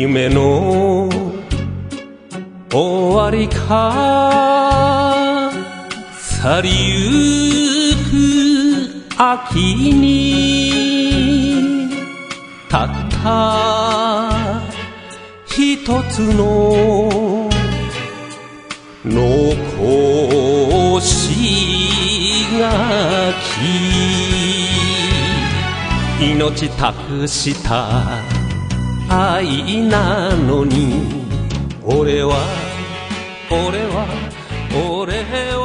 夢の終わりか去りゆく秋にたった一つの残し書き命託した愛なのに俺は